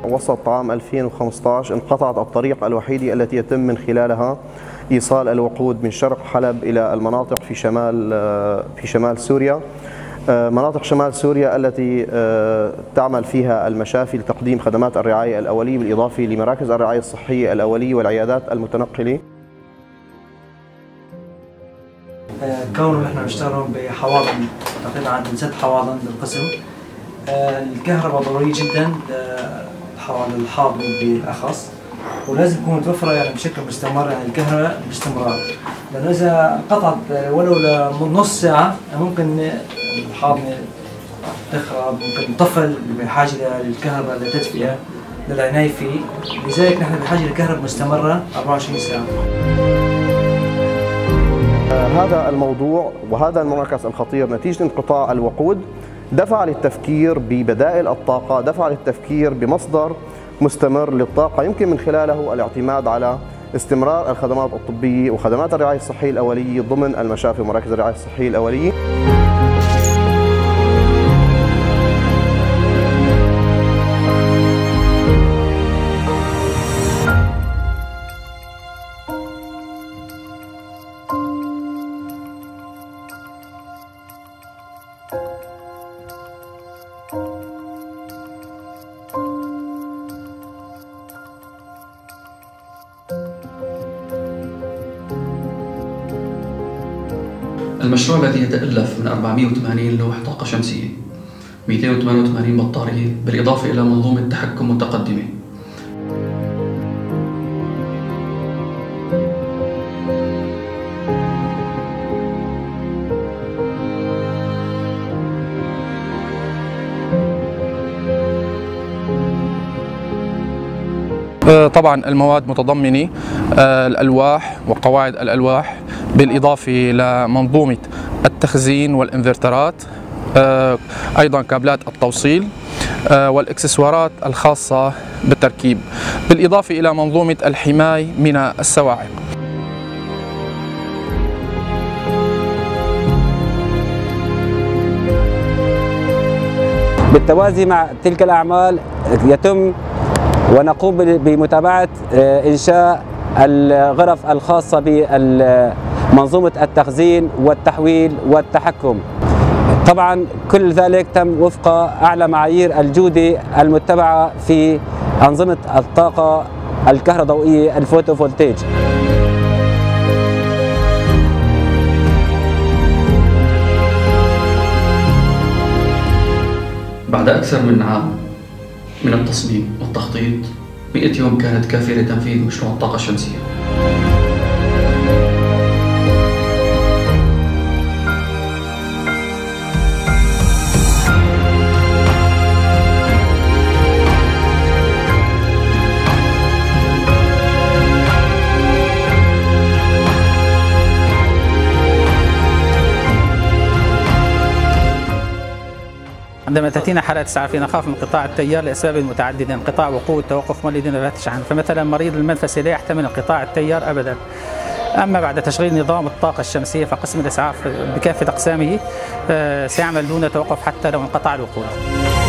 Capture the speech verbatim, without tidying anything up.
وسط عام ألفين وخمسة عشر انقطعت الطريقة الوحيدة التي يتم من خلالها إيصال الوقود من شرق حلب إلى المناطق في شمال في شمال سوريا، مناطق شمال سوريا التي تعمل فيها المشافي لتقديم خدمات الرعاية الأولية بالإضافة لمراكز الرعاية الصحية الأولية والعيادات المتنقلة. كونه نحن نشتغل بحواضن تقريبا عندنا ست حواضن بالقسم، الكهرباء ضرورية جدا للحاضن بالأخص، ولازم تكون متوفرة يعني بشكل مستمر، يعني الكهرباء باستمرار، لأنه إذا انقطعت ولو لنص ساعة ممكن الحاضنة تخرب، ممكن الطفل بحاجة للكهرباء للتدفئة للعناية فيه، لذلك نحن بحاجة لكهرباء مستمرة أربعة وعشرين ساعة. هذا الموضوع وهذا المنعكس الخطير نتيجة انقطاع الوقود دفع للتفكير ببدائل الطاقة، دفع للتفكير بمصدر مستمر للطاقة يمكن من خلاله الاعتماد على استمرار الخدمات الطبية وخدمات الرعاية الصحية الأولية ضمن المشافي ومراكز الرعاية الصحية الأولية. المشروع الذي يتألف من أربعمئة وثمانين لوح طاقة شمسية، مئتين وثمانية وثمانين بطارية، بالإضافة إلى منظومة تحكم متقدمة. طبعا المواد متضمنة الألواح وقواعد الألواح، بالإضافة لمنظومة التخزين والإنفرترات، أيضا كابلات التوصيل والإكسسوارات الخاصة بالتركيب، بالإضافة إلى منظومة الحماية من الصواعق. بالتوازي مع تلك الأعمال يتم ونقوم بمتابعة إنشاء الغرف الخاصة بمنظومة التخزين والتحويل والتحكم. طبعا كل ذلك تم وفق أعلى معايير الجودة المتبعة في أنظمة الطاقة الكهروضوئية الفوتوفولتيج. بعد أكثر من عام من التصميم والتخطيط، مئة يوم كانت كافية لتنفيذ مشروع الطاقة الشمسية. عندما تأتينا حالة إسعاف نخاف من انقطاع التيار لأسباب متعددة، انقطاع وقود، توقف مولد لا تشحن، فمثلا مريض المنفسي لا يحتمل انقطاع التيار أبدا. أما بعد تشغيل نظام الطاقة الشمسية فقسم الإسعاف بكافة أقسامه سيعمل دون توقف حتى لو انقطع الوقود.